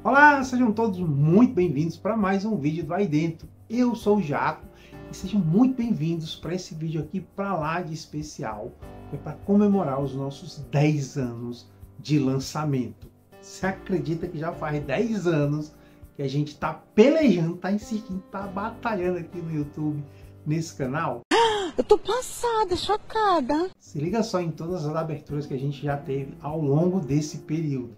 Olá, sejam todos muito bem-vindos para mais um vídeo do Aí Dentro. Eu sou o Jaco e sejam muito bem-vindos para esse vídeo aqui para lá de especial, que é para comemorar os nossos 10 anos de lançamento. Você acredita que já faz 10 anos que a gente está pelejando, está insistindo, está batalhando aqui no YouTube, nesse canal? Eu tô passada, chocada. Se liga só em todas as aberturas que a gente já teve ao longo desse período.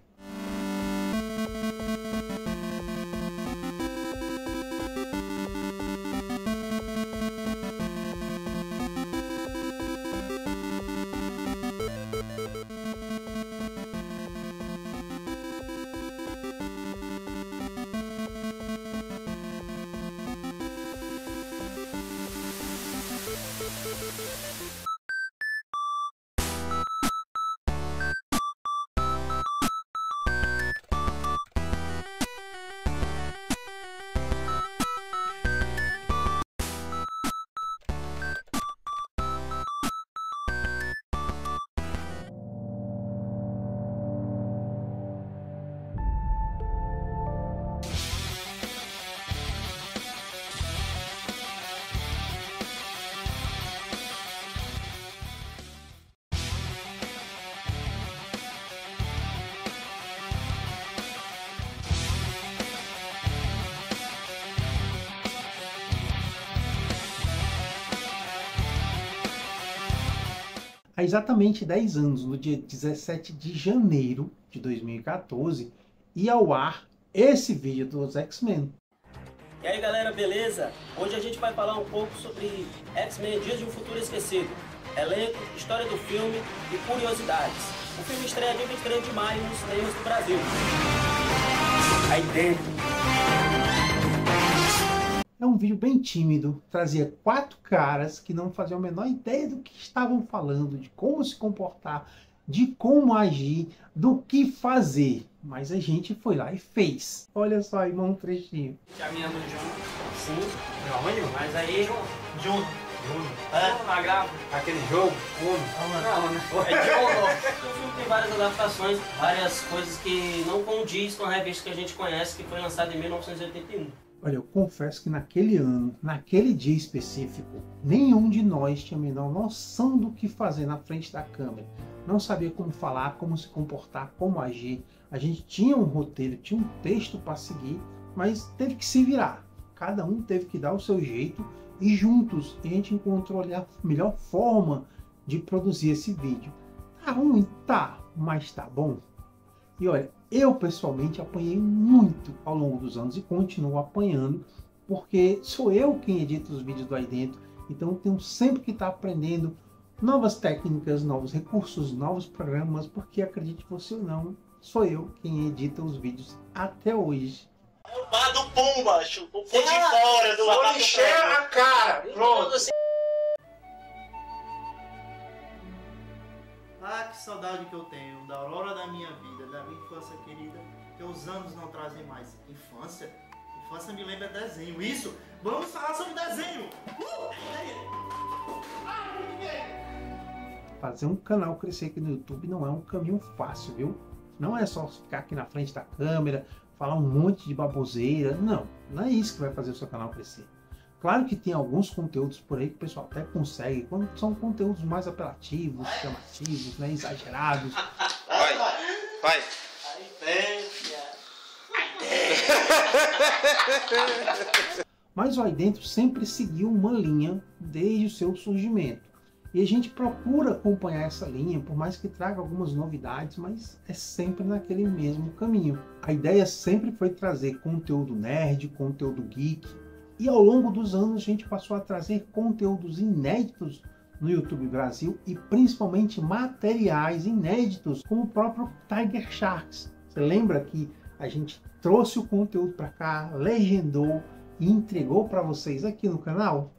Há exatamente 10 anos, no dia 17 de janeiro de 2014, ia ao ar esse vídeo dos X-Men. E aí galera, beleza? Hoje a gente vai falar um pouco sobre X-Men Dias de um Futuro Esquecido, elenco, história do filme e curiosidades. O filme estreia dia 23 de maio nos cinemas do Brasil. Aí dentro. É um vídeo bem tímido, trazia 4 caras que não faziam a menor ideia do que estavam falando, de como se comportar, de como agir, do que fazer. Mas a gente foi lá e fez. Olha só, irmão, um trechinho. Já me amo junto. Sim. Júnior? Mas aí... Júnior. Tá grávida. Aquele jogo? Não, é Júnior. O filme tem várias adaptações, várias coisas que não condiz com a revista que a gente conhece, que foi lançada em 1981. Olha, eu confesso que naquele ano, naquele dia específico, nenhum de nós tinha a menor noção do que fazer na frente da câmera. Não sabia como falar, como se comportar, como agir. A gente tinha um roteiro, tinha um texto para seguir, mas teve que se virar. Cada um teve que dar o seu jeito e juntos a gente encontrou a melhor forma de produzir esse vídeo. Tá ruim? Tá, mas tá bom. E olha, eu pessoalmente apanhei muito ao longo dos anos e continuo apanhando, porque sou eu quem edita os vídeos do Aí Dentro, então eu tenho sempre que estar aprendendo novas técnicas, novos recursos, novos programas, porque acredite você ou não, sou eu quem edita os vídeos até hoje. É o bar do Pumba, o de fora do Vou encher a cara. Pronto. Ah, que saudade que eu tenho da aurora da minha vida, da minha infância querida, que os anos não trazem mais. Infância? Infância me lembra desenho. Isso! Vamos falar sobre desenho! Fazer um canal crescer aqui no YouTube não é um caminho fácil, viu? Não é só ficar aqui na frente da câmera, falar um monte de baboseira. Não, não é isso que vai fazer o seu canal crescer. Claro que tem alguns conteúdos por aí que o pessoal até consegue, quando são conteúdos mais apelativos, chamativos, né, exagerados. Vai. Mas o Aí Dentro sempre seguiu uma linha desde o seu surgimento. E a gente procura acompanhar essa linha, por mais que traga algumas novidades, mas é sempre naquele mesmo caminho. A ideia sempre foi trazer conteúdo nerd, conteúdo geek. E ao longo dos anos a gente passou a trazer conteúdos inéditos no YouTube Brasil e principalmente materiais inéditos, como o próprio Tiger Sharks. Você lembra que a gente trouxe o conteúdo para cá, legendou e entregou para vocês aqui no canal?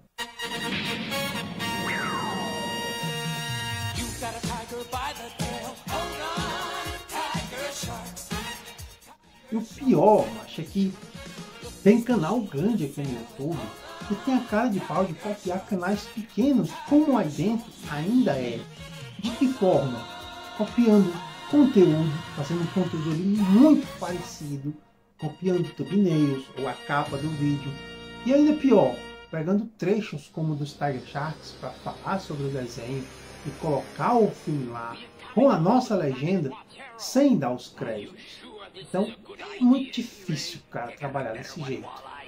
E o pior, acho que tem canal grande aqui no YouTube que tem a cara de pau de copiar canais pequenos, como o Aí Dentro ainda é. De que forma? Copiando conteúdo, fazendo um conteúdo ali muito parecido, copiando thumbnails ou a capa do vídeo. E ainda pior, pegando trechos como dos Tiger Sharks para falar sobre o desenho e colocar o filme lá com a nossa legenda sem dar os créditos. Então é muito difícil, cara, trabalhar desse jeito.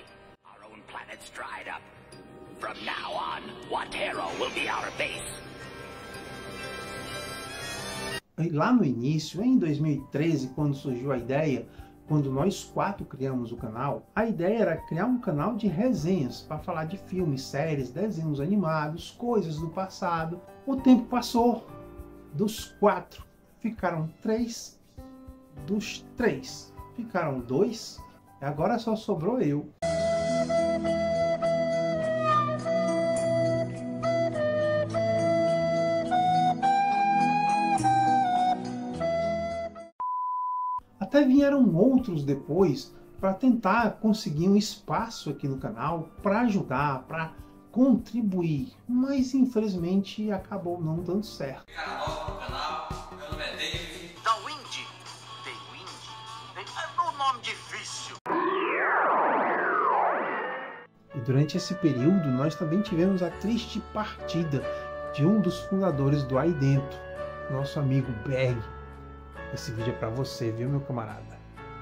E lá no início, em 2013, quando surgiu a ideia, quando nós 4 criamos o canal, a ideia era criar um canal de resenhas para falar de filmes, séries, desenhos animados, coisas do passado. O tempo passou, dos 4 ficaram 3, dos 3 ficaram 2, e agora só sobrou eu. Até vieram outros depois para tentar conseguir um espaço aqui no canal para ajudar, para contribuir, mas infelizmente acabou não dando certo. Meu nome é Dave. Da Windy. É um nome difícil. E durante esse período nós também tivemos a triste partida de um dos fundadores do Aí Dentro, nosso amigo Berg. Esse vídeo é pra você, viu, meu camarada?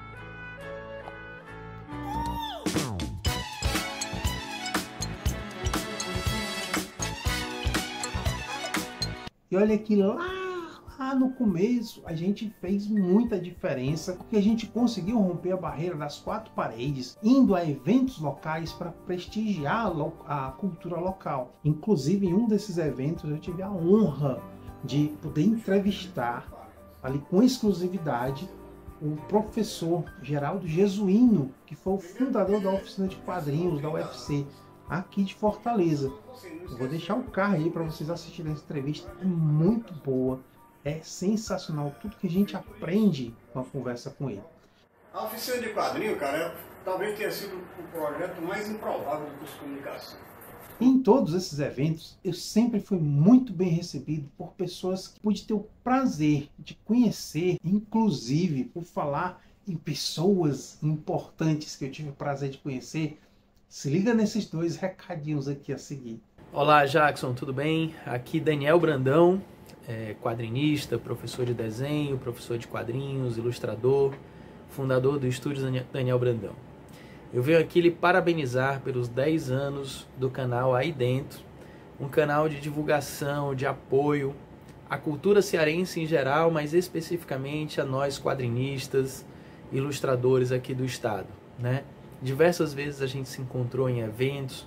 E olha que lá no começo a gente fez muita diferença, porque a gente conseguiu romper a barreira das 4 paredes, indo a eventos locais para prestigiar a cultura local. Inclusive, em um desses eventos eu tive a honra de poder entrevistar ali com exclusividade o professor Geraldo Jesuíno, que foi o fundador da oficina de quadrinhos da UFC aqui de Fortaleza. Eu vou deixar o card aí para vocês assistirem essa entrevista, é muito boa, é sensacional tudo que a gente aprende com a conversa com ele. A oficina de quadrinho, cara, talvez tenha sido o projeto mais improvável do curso de comunicação. Em todos esses eventos, eu sempre fui muito bem recebido por pessoas que pude ter o prazer de conhecer, inclusive por falar em pessoas importantes que eu tive o prazer de conhecer. Se liga nesses 2 recadinhos aqui a seguir. Olá, Jackson, tudo bem? Aqui Daniel Brandão, quadrinista, professor de desenho, professor de quadrinhos, ilustrador, fundador do Estúdio Daniel Brandão. Eu venho aqui lhe parabenizar pelos 10 anos do canal Aí Dentro, um canal de divulgação, de apoio à cultura cearense em geral, mas especificamente a nós quadrinistas, ilustradores aqui do estado, né? Diversas vezes a gente se encontrou em eventos,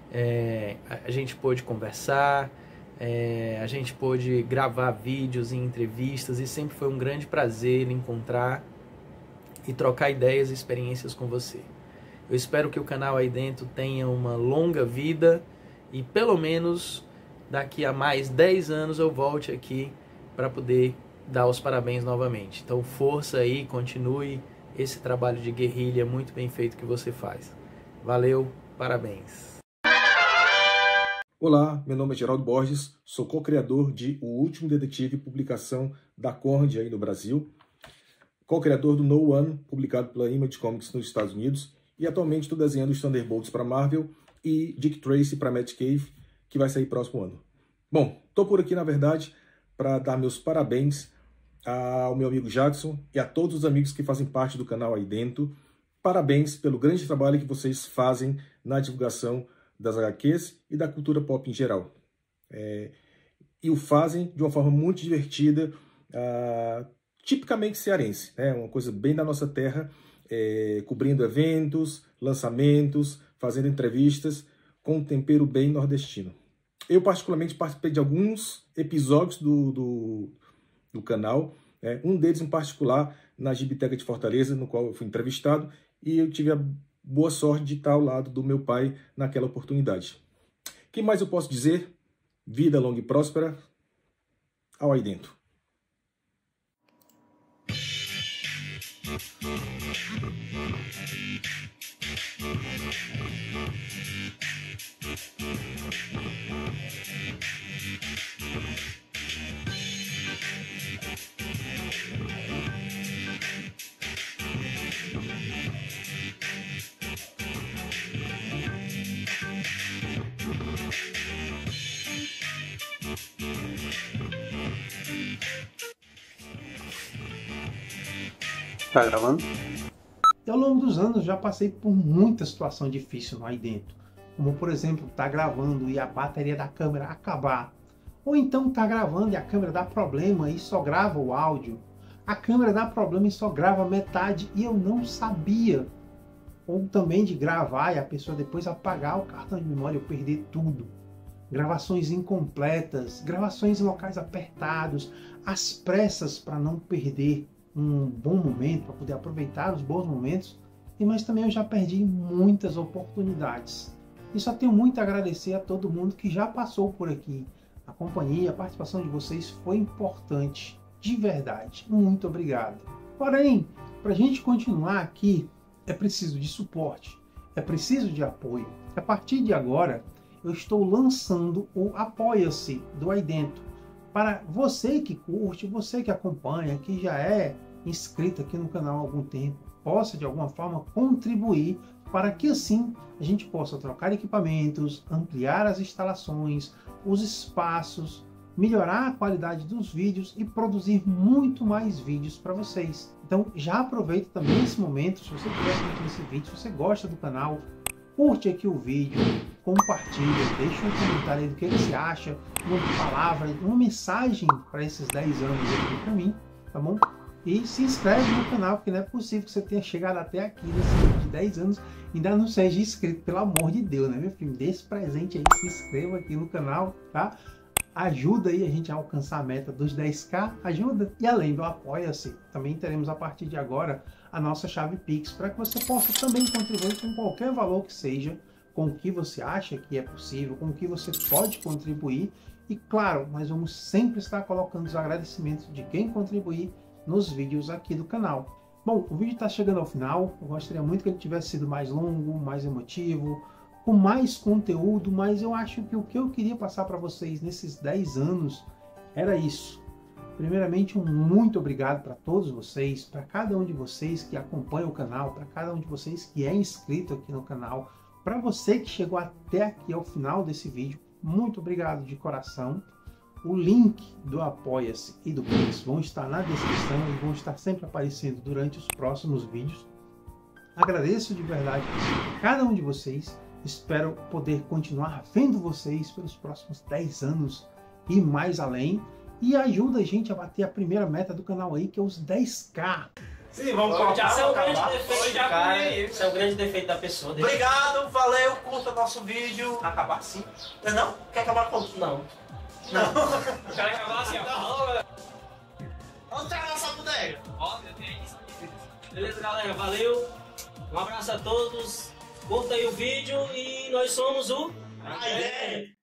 a gente pôde conversar, a gente pôde gravar vídeos e entrevistas e sempre foi um grande prazer encontrar e trocar ideias e experiências com você. Eu espero que o canal Aí Dentro tenha uma longa vida e pelo menos daqui a mais 10 anos eu volte aqui para poder dar os parabéns novamente. Então força aí, continue esse trabalho de guerrilha muito bem feito que você faz. Valeu, parabéns. Olá, meu nome é Geraldo Borges, sou co-criador de O Último Detetive, publicação da Conrad aí no Brasil, co-criador do No One, publicado pela Image Comics nos Estados Unidos, e atualmente estou desenhando os Thunderbolts para Marvel e Dick Tracy para Matt Cave, que vai sair próximo ano. Bom, estou por aqui, na verdade, para dar meus parabéns ao meu amigo Jackson e a todos os amigos que fazem parte do canal Aí Dentro. Parabéns pelo grande trabalho que vocês fazem na divulgação das HQs e da cultura pop em geral. E o fazem de uma forma muito divertida, tipicamente cearense, né? Uma coisa bem da nossa terra, cobrindo eventos, lançamentos, fazendo entrevistas com um tempero bem nordestino. Eu particularmente participei de alguns episódios do canal, um deles em particular na Gibiteca de Fortaleza, no qual eu fui entrevistado, e eu tive a boa sorte de estar ao lado do meu pai naquela oportunidade. O que mais eu posso dizer? Vida longa e próspera, ao Aí Dentro. Tá gravando? E ao longo dos anos já passei por muita situação difícil aí dentro. Como por exemplo, tá gravando e a bateria da câmera acabar. Ou então tá gravando e a câmera dá problema e só grava o áudio. A câmera dá problema e só grava metade e eu não sabia. Ou também de gravar e a pessoa depois apagar o cartão de memória e eu perder tudo. Gravações incompletas, gravações em locais apertados, às pressas para não perder um bom momento, para poder aproveitar os bons momentos, mas também eu já perdi muitas oportunidades. E só tenho muito a agradecer a todo mundo que já passou por aqui. A companhia, a participação de vocês foi importante, de verdade. Muito obrigado. Porém, para a gente continuar aqui, é preciso de suporte, é preciso de apoio. A partir de agora, eu estou lançando o Apoia-se do Aí Dentro. Para você que curte, você que acompanha, que já é inscrito aqui no canal há algum tempo, possa de alguma forma contribuir para que assim a gente possa trocar equipamentos, ampliar as instalações, os espaços, melhorar a qualidade dos vídeos e produzir muito mais vídeos para vocês. Então já aproveita também esse momento, se você estiver assistindo esse vídeo, se você gosta do canal, curte aqui o vídeo, compartilha, deixa um comentário aí do que você acha, uma palavra, uma mensagem para esses 10 anos aqui para mim, tá bom? E se inscreve no canal, porque não é possível que você tenha chegado até aqui nesse vídeo de 10 anos e ainda não seja inscrito, pelo amor de Deus, né, meu filho? Dê esse presente aí, se inscreva aqui no canal, tá? Ajuda aí a gente a alcançar a meta dos 10k, ajuda. E além do Apoia-se, também teremos a partir de agora a nossa chave Pix, para que você possa também contribuir com qualquer valor que seja, com o que você acha que é possível, com o que você pode contribuir. E claro, nós vamos sempre estar colocando os agradecimentos de quem contribuir nos vídeos aqui do canal. Bom, o vídeo está chegando ao final, eu gostaria muito que ele tivesse sido mais longo, mais emotivo, com mais conteúdo, mas eu acho que o que eu queria passar para vocês nesses 10 anos era isso. Primeiramente, um muito obrigado para todos vocês, para cada um de vocês que acompanha o canal, para cada um de vocês que é inscrito aqui no canal, para você que chegou até aqui ao final desse vídeo, muito obrigado de coração. O link do Apoia-se e do Pix vão estar na descrição e vão estar sempre aparecendo durante os próximos vídeos. Agradeço de verdade a cada um de vocês. Espero poder continuar vendo vocês pelos próximos 10 anos e mais além. E ajuda a gente a bater a primeira meta do canal aí, que é os 10k. Sim, vamos colocar. Isso é o grande defeito da cara. Isso é o grande defeito da pessoa. Obrigado, valeu, curta nosso vídeo. Acabar assim? Não? Quer acabar com? Não. Não. Eu quero acabar assim, ó. Vamos tragar nossa bodega. Beleza, galera? Valeu. Um abraço a todos. Curta aí o vídeo e nós somos o... Aí,